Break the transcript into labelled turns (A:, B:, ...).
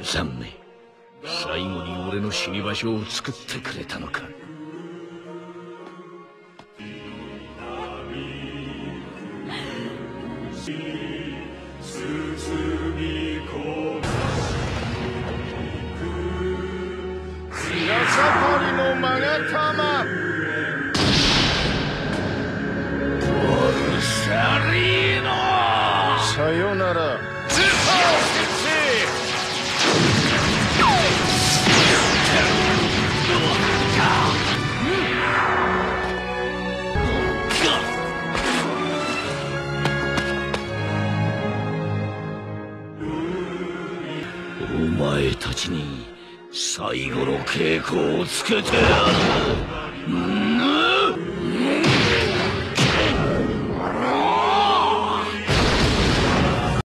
A: ザンメ、最後に俺の死に場所を作ってくれたのか。
B: 白盛りのマガタマ、
A: オルサリーノ、
B: さよなら。
A: お前たちに最後の稽古をつけてやる。